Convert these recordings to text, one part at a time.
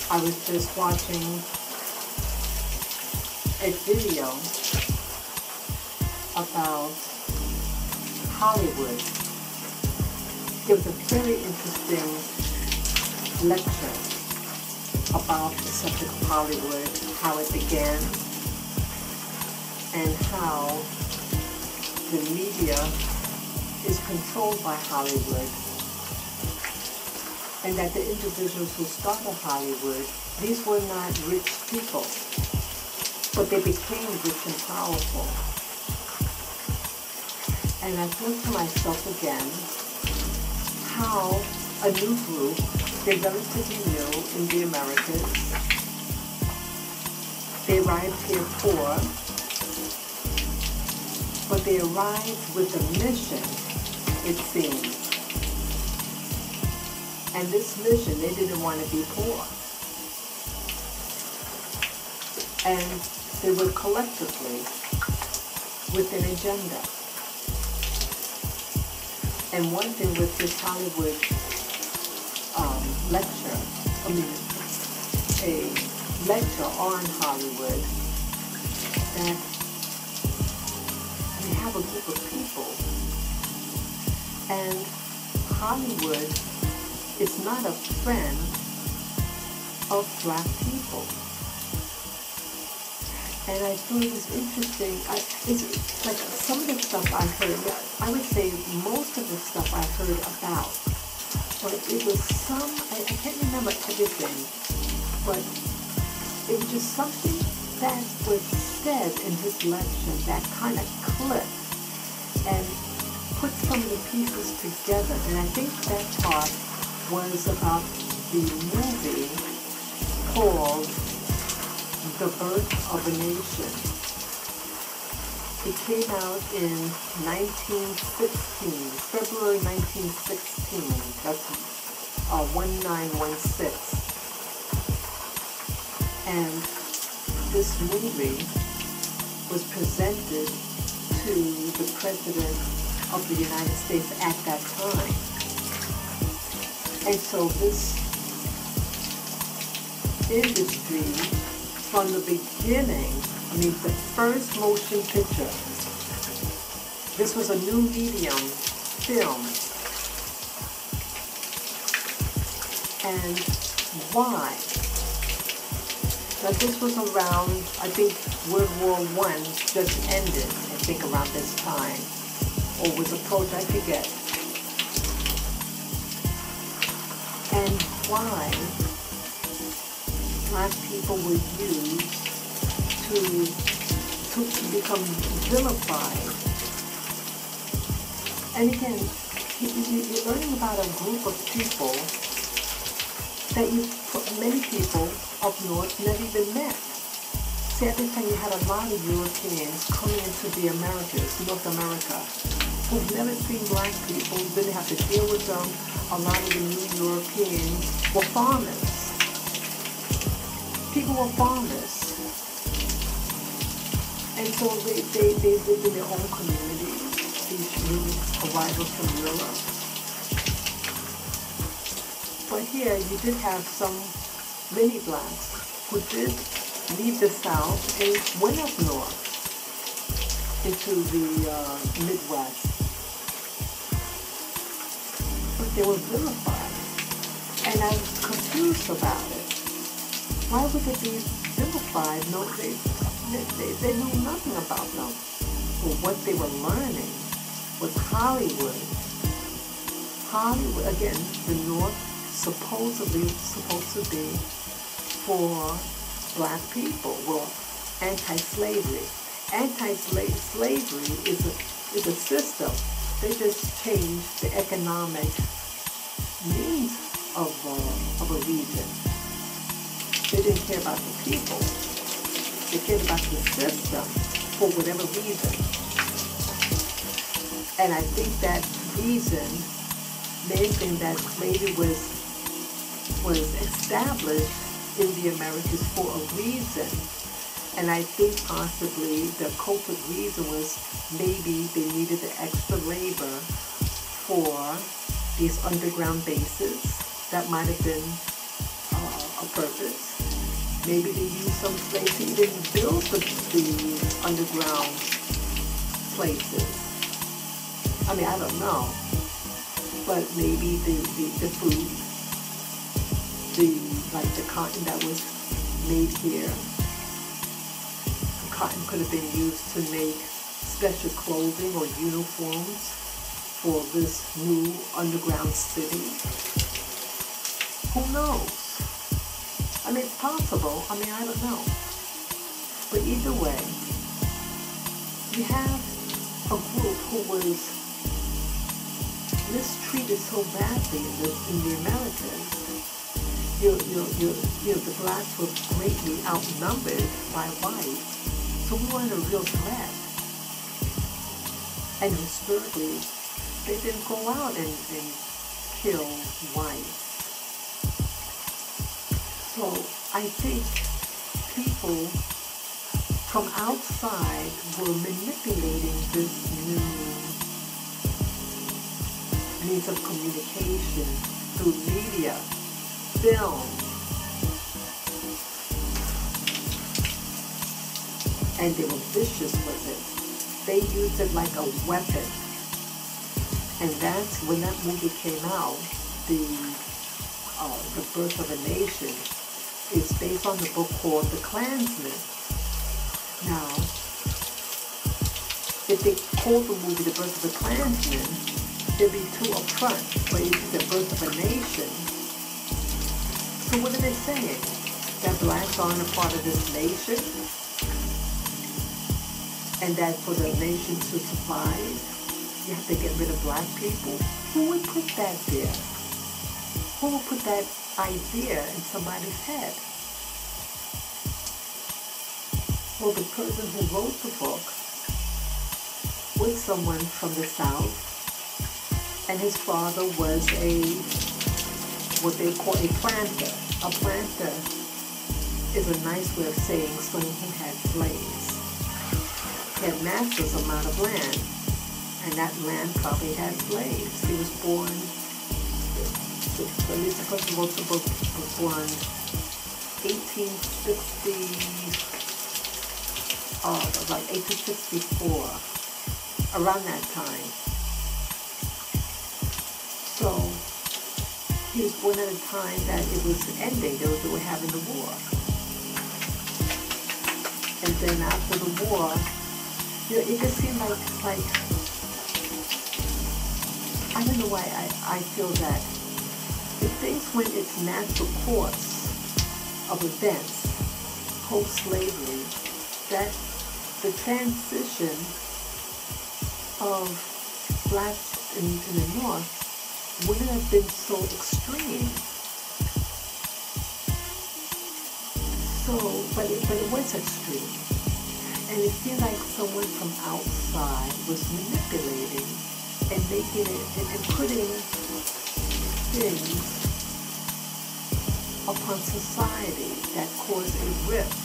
I was just watching a video about Hollywood. It was a very interesting lecture about the subject of Hollywood, how it began, and how the media is controlled by Hollywood, and that the individuals who started Hollywood, these were not rich people, but they became rich and powerful. And I thought to myself again, how a new group, they're relatively new in the Americas, they arrived here poor, but they arrived with a mission, it seems. And this mission, they didn't want to be poor. And they were collectively with an agenda. And one thing with this Hollywood lecture, a lecture on Hollywood, that we have a group of people, and Hollywood is not a friend of Black people. And I thought it was interesting. It's like some of the stuff I heard, I would say most of the stuff I heard about, but it was I can't remember everything, but it was just something that was said in his lecture that kind of clicked and put some of the pieces together. And I think that part was about the movie called The Birth of a Nation. It came out in 1916, February 1916. That's 1916. And this movie was presented to the President of the United States at that time. And so this industry, from the beginning, the first motion picture, this was a new medium, film. And why? Now this was around, I think World War I just ended, I think around this time, or was approached, I forget. And why Black people were used to become vilified. And again, you're learning about a group of people that many people up north never even met. See, at this time you had a lot of Europeans coming into the Americas, North America, who've never seen Black people, didn't have to deal with them. A lot of the new Europeans were farmers. People were farmers. And so they lived in their own communities, these new arrivals from Europe. But here you did have many Blacks who did leave the South and went up north into the Midwest. But they were vilified. And I was confused about it. Why would they be vilified? No, they knew nothing about them. But what they were learning was Hollywood. Hollywood, again, the North supposedly supposed to be for Black people. Well, anti-slavery. Anti-slavery is a system. They just changed the economic means of a region. They didn't care about the people. They cared about the system for whatever reason. And I think that reason, main thing that slavery was established in the Americas for a reason. And I think possibly the culprit reason was maybe they needed the extra labor for these underground bases that might have been a purpose. Maybe they use some slaves to even build the underground places. I mean, I don't know. But maybe the food, the cotton that was made here, the cotton could have been used to make special clothing or uniforms for this new underground city. Who knows? I mean, it's possible. I mean, I don't know. But either way, you have a group who was mistreated so badly in the Americas. The blacks were greatly outnumbered by whites, so we weren't a real threat. And historically, they didn't go out and kill whites. So I think people from outside were manipulating this new means of communication through media, film, and they were vicious with it. They used it like a weapon. And that's when that movie came out, The Birth of a Nation. Is based on the book called The Klansman. Now, if they called the movie The Birth of a Klansman, they'd be too upfront. But it's The Birth of a Nation. So what are they saying? That blacks aren't a part of this nation? And that for the nation to survive, you have to get rid of black people? Who would put that there? Who would put that idea in somebody's head? Well, the person who wrote the book was someone from the South, and his father was what they call a planter. A planter is a nice way of saying someone who had slaves. He had massive amount of land, and that land probably had slaves. He was born, at least the person who wrote the book was born 1864, around that time. So he was born at a time that it was ending. They were having the war. And then after the war, it just seemed like I don't know why I feel that if things went its natural course of events post-slavery, that the transition of blacks in the North wouldn't have been so extreme. So, but it was extreme. And it seemed like someone from outside was manipulating and making it and putting things upon society that caused a rift.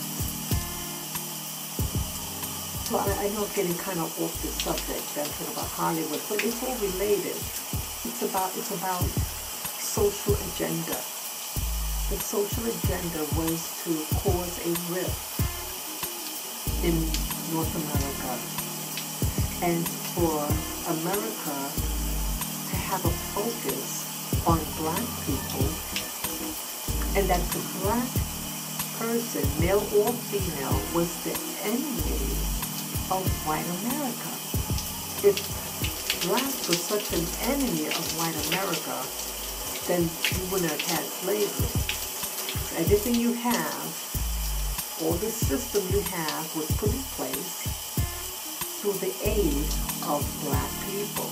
So I know I'm getting kind of off the subject, I'm talking about Hollywood, but it's all related. It's about social agenda. The social agenda was to cause a rift in North America, and for America to have a focus on black people, and that the black person, male or female, was the enemy of white America. If blacks were such an enemy of white America, then you wouldn't have had slavery. So everything you have, all the system you have, was put in place through the aid of black people.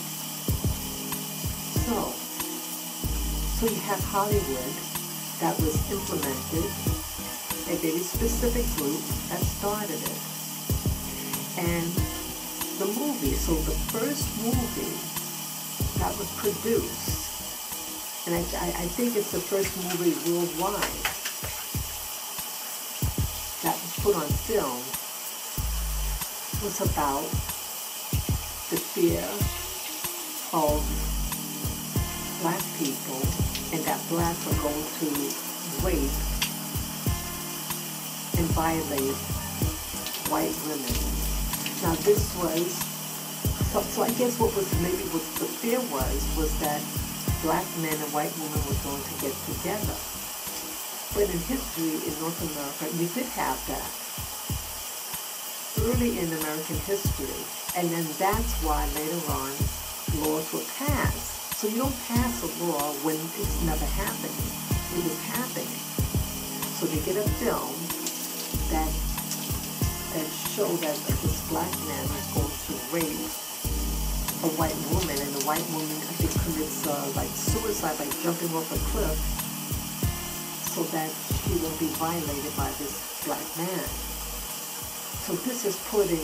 So you have Hollywood that was implemented, a very specific group that started it. And the movie, so the first movie that was produced, and I think it's the first movie worldwide that was put on film, was about the fear of black people and that blacks are going to rape and violate white women. Now this was, so I guess what the fear was that black men and white women were going to get together. But in history, in North America, you did have that early in American history. And then that's why later on laws were passed. So you don't pass a law when it's never happening. It was happening. So they get a film that show that this black man is going to rape a white woman, and the white woman, I think, commits like suicide by jumping off a cliff so that she will be violated by this black man. So this is putting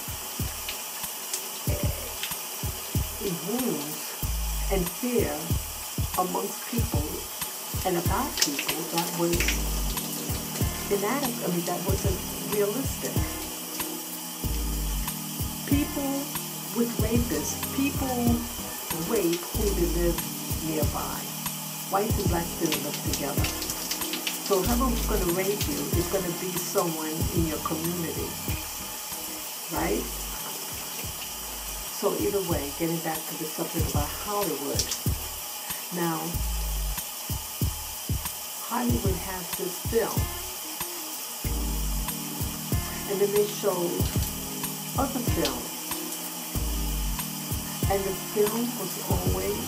wounds and fear amongst people and about people that was inadequate. I mean, that wasn't realistic. People with rapists, people rape who they live nearby. Whites and blacks didn't live together. So whoever's going to rape you is going to be someone in your community, right? So either way, getting back to the subject about Hollywood. Now, Hollywood has this film, and then they showed other films, and the film was always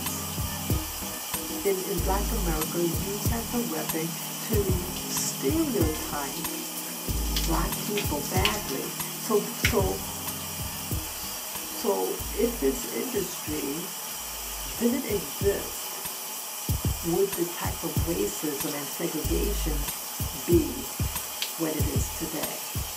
in Black America used as a weapon to stereotype black people badly. So if this industry didn't exist, would the type of racism and segregation be what it is today?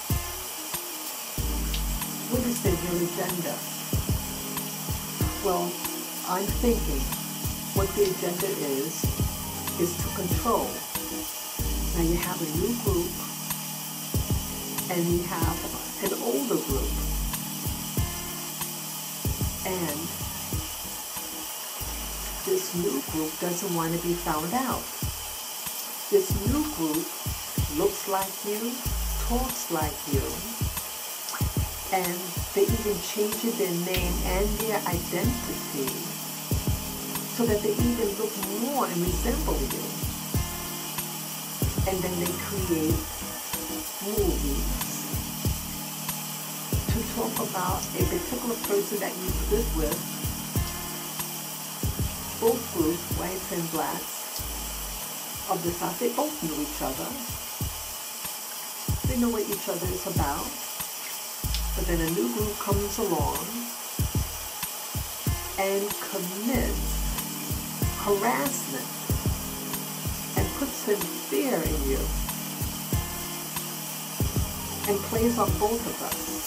What is their real agenda? Well, I'm thinking what the agenda is to control. Now you have a new group and you have an older group. And this new group doesn't want to be found out. This new group looks like you, talks like you, and they even change their name and their identity so that they even look more and resemble you. And then they create movies to talk about a particular person that you live with. Both groups, whites and blacks, of the South, they both know each other. They know what each other is about. But then a new group comes along and commits harassment and puts some fear in you and plays on both of us.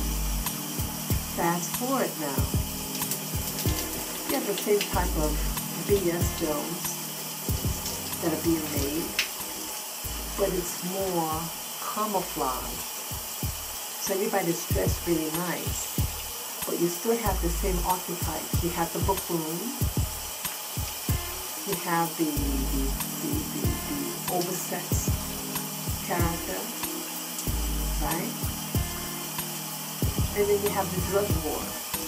Fast forward now. You have the same type of BS films that are being made, but it's more camouflage. So everybody's dressed really nice, but you still have the same archetypes. You have the buffoon, you have the oversexed character, right? And then you have the drug war.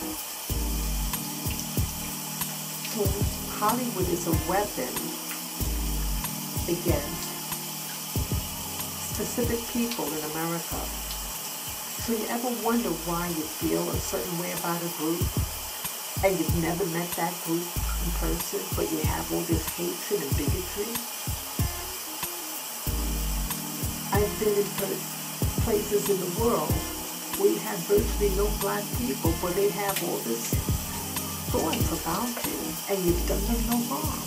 So Hollywood is a weapon against specific people in America. So you ever wonder why you feel a certain way about a group and you've never met that group in person, but you have all this hatred and bigotry? I've been in places in the world where you have virtually no black people, but they have all this thoughts about you, and you've done them no harm.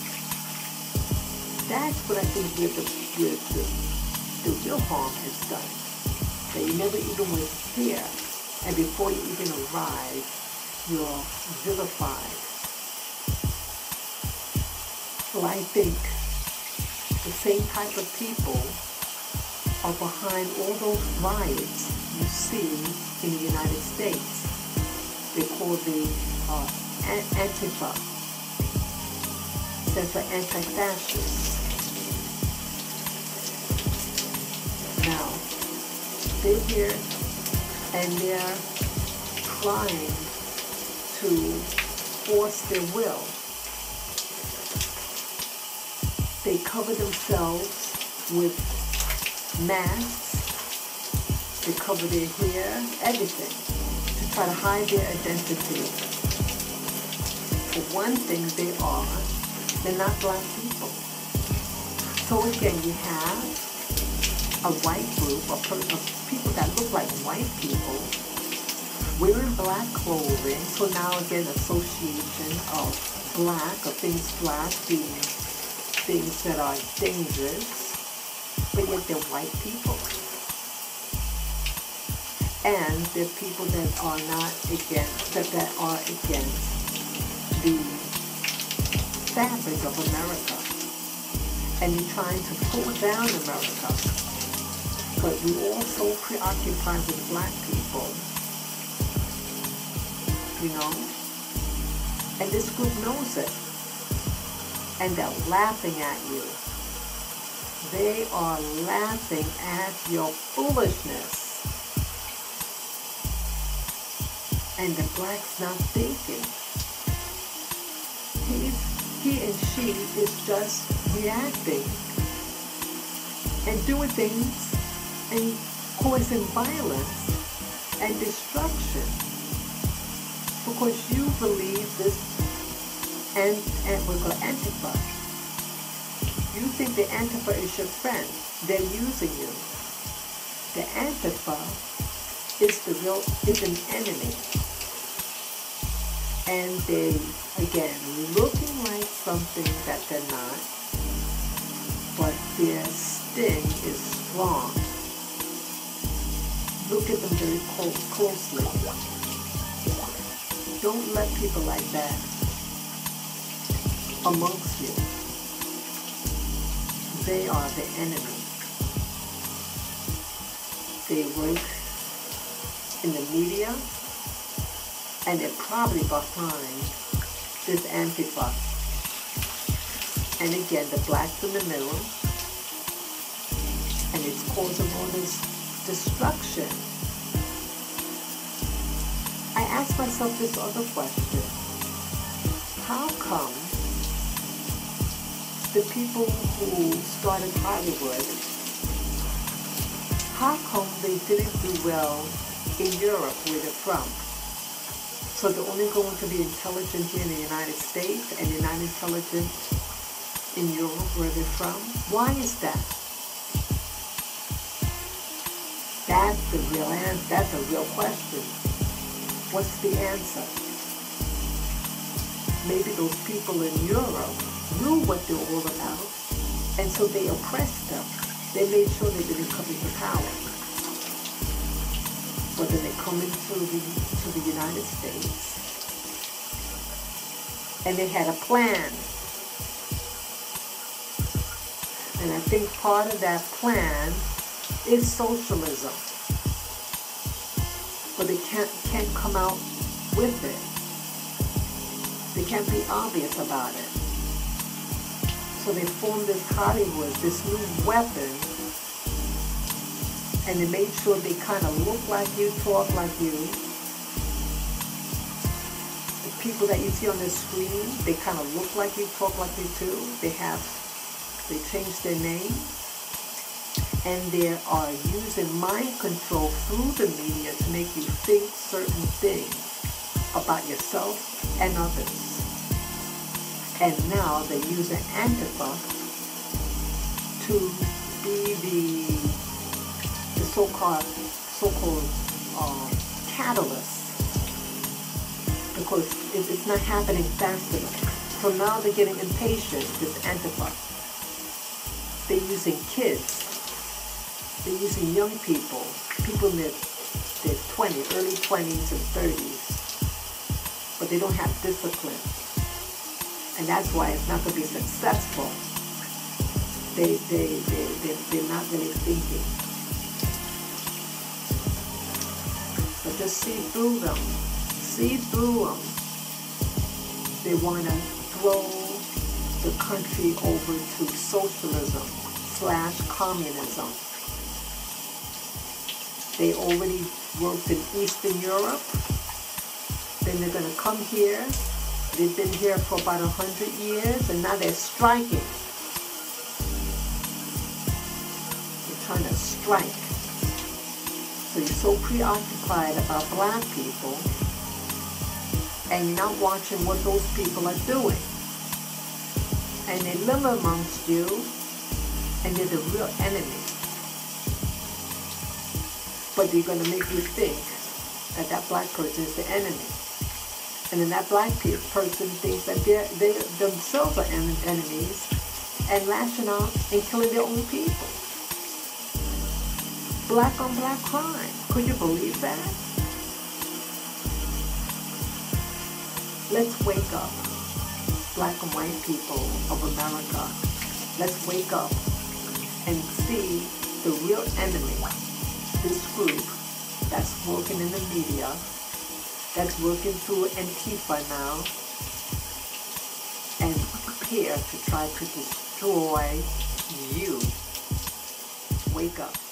That's what I think the real harm has done. That you never even went here, and before you even arrive, you're vilified. Well, I think the same type of people are behind all those riots you see in the United States. They call the Antifa. Stands for anti-fascist. now. They're here and they're trying to force their will. They cover themselves with masks. They cover their hair, everything, to try to hide their identity. For one thing, they're not black people. So again, you have a white group of people that look like white people wearing black clothing. So now again, association of black, or things black being things that are dangerous, but yet they're white people. And they're people that are not against, that are against the fabric of America. And they're trying to pull down America. But we're all so preoccupied with black people, you know? And this group knows it. And they're laughing at you. They are laughing at your foolishness. And the black's not thinking. He and she is just reacting and doing things and causing violence and destruction because you believe this and we're called Antifa. You think the Antifa is your friend. They're using you. The Antifa is an enemy. And they, again, looking like something that they're not, but their sting is strong. Look at them very closely. Don't let people like that amongst you. They are the enemy. They work in the media, and they're probably behind this Antifa. And again, the black's in the middle, and it's causing all this destruction. I ask myself this other question. How come the people who started Hollywood, how come they didn't do well in Europe where they're from? So they're only going to be intelligent here in the United States and they're not intelligent in Europe where they're from? Why is that? That's the real answer. That's a real question. What's the answer? Maybe those people in Europe knew what they were all about, and so they oppressed them. They made sure they didn't come into power. But then they come into the United States, and they had a plan. And I think part of that plan is socialism. But they can't come out with it. They can't be obvious about it. So they formed this Hollywood, this new weapon, and they made sure they kind of look like you, talk like you. The people that you see on the screen, they kind of look like you, talk like you too. They changed their name, and they are using mind control through the media to make you think certain things about yourself and others. And now they're using Antifa to be the so-called catalyst, because it's not happening fast enough. So now they're getting impatient, this Antifa. They're using kids. They're using young people in their 20s, early 20s and 30s, but they don't have discipline. And that's why it's not going to be successful. They're not really thinking. But just see through them. See through them. They want to throw the country over to socialism / communism. They already worked in Eastern Europe. Then they're going to come here. They've been here for about 100 years, and now they're striking. They're trying to strike. So you're so preoccupied about black people, and you're not watching what those people are doing. And they live amongst you, and they're the real enemy. But they're going to make you think that that black person is the enemy. And then that black person thinks that they themselves are enemies and lashing out and killing their own people. Black on black crime. Could you believe that? Let's wake up, black and white people of America. Let's wake up and see the real enemy, this group that's working in the media, that's working through Antifa now, and prepare to try to destroy you. Wake up.